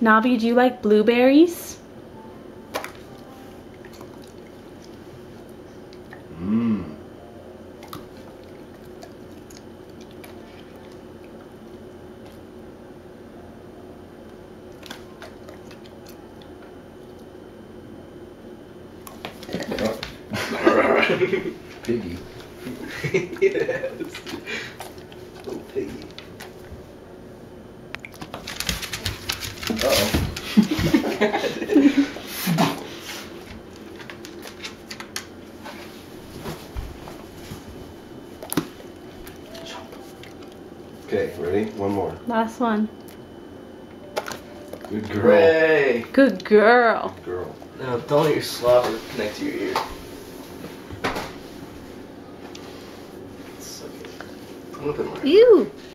Navi, do you like blueberries? Mmm. Piggy. Yes. Little piggy. Uh-oh. Okay, ready? One more. Last one. Good girl. Hooray! Good girl. Good girl. Now don't let your slobber connect to your ear. So good. I'm gonna put mine. Ew.